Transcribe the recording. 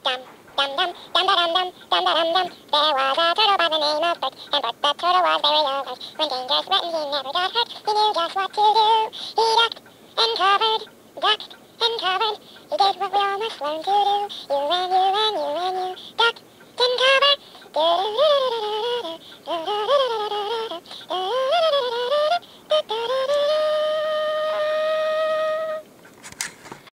Dum, dum, dum, dum, da, dum, dum, dum, da, dum, dum. There was a turtle by the name of Bert, and Bert the turtle was very alert. When danger threatened, he never got hurt. He knew just what to do. He ducked and covered, ducked and covered. He did what we all must learn to do. You and you and you and you ducked and covered. Do do do do do.